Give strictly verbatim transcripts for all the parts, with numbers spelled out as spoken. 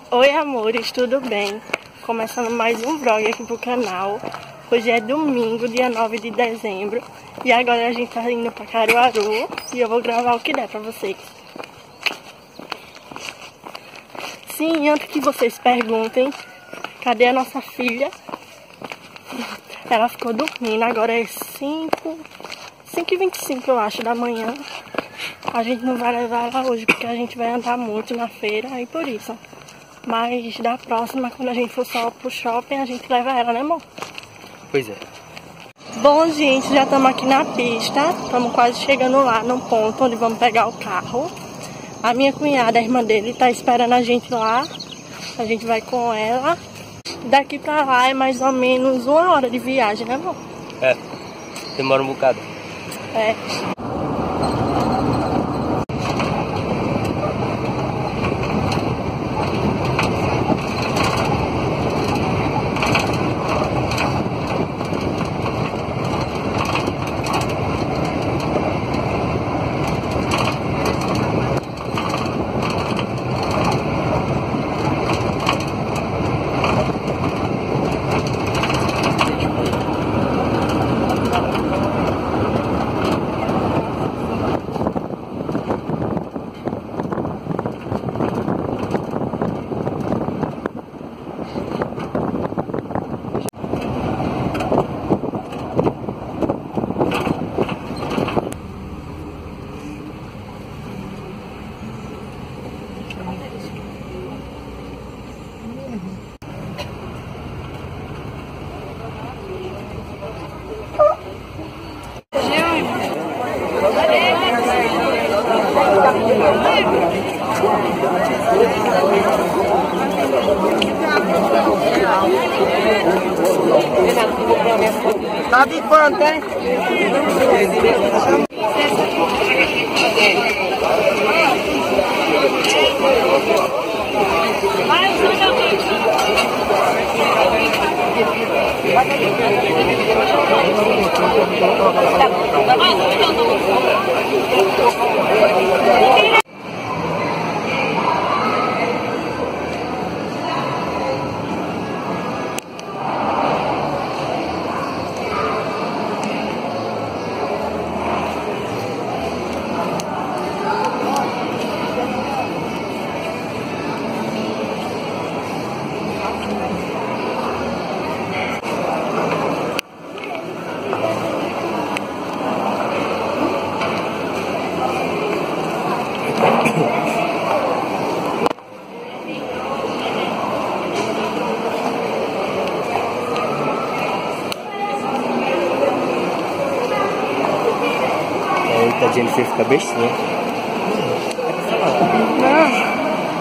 Oi amores, tudo bem? Começando mais um vlog aqui pro canal. Hoje é domingo, dia nove de dezembro. E agora a gente tá indo pra Caruaru. E eu vou gravar o que der pra vocês. Sim, antes que vocês perguntem, cadê a nossa filha? Ela ficou dormindo, agora é cinco e vinte e cinco eu acho da manhã. A gente não vai levar ela hoje porque a gente vai andar muito na feira e por isso. Mas da próxima, quando a gente for só pro shopping, a gente leva ela, né amor? Pois é. Bom gente, já estamos aqui na pista. Estamos quase chegando lá no ponto onde vamos pegar o carro. A minha cunhada, a irmã dele, tá esperando a gente lá. A gente vai com ela. Daqui pra lá é mais ou menos uma hora de viagem, né amor? É, demora um bocado. É. Tá de quanto, hein? A Jennifer fica bestinha. Não.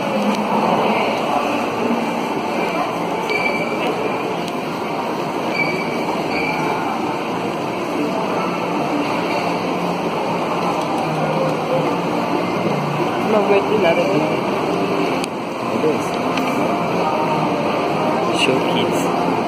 Não aguento nada aqui. Meu Deus. Show Kids.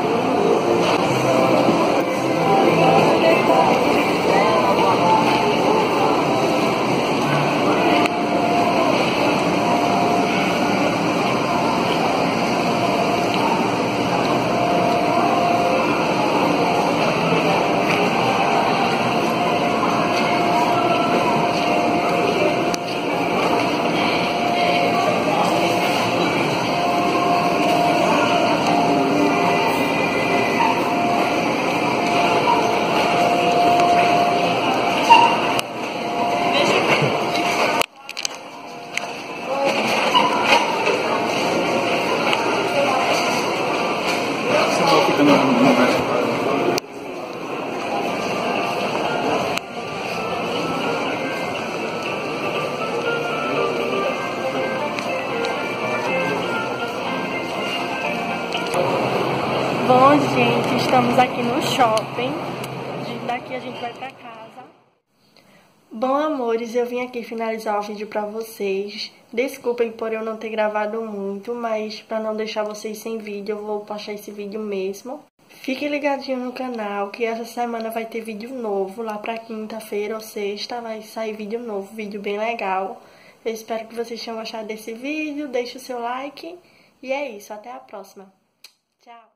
Bom, gente, estamos aqui no shopping. Daqui a gente vai pra casa. Bom, amores, eu vim aqui finalizar o vídeo pra vocês. Desculpem por eu não ter gravado muito, mas pra não deixar vocês sem vídeo, eu vou postar esse vídeo mesmo. Fiquem ligadinhos no canal, que essa semana vai ter vídeo novo. Lá pra quinta-feira ou sexta vai sair vídeo novo, vídeo bem legal. Eu espero que vocês tenham gostado desse vídeo. Deixe o seu like E é isso, até a próxima. Tchau!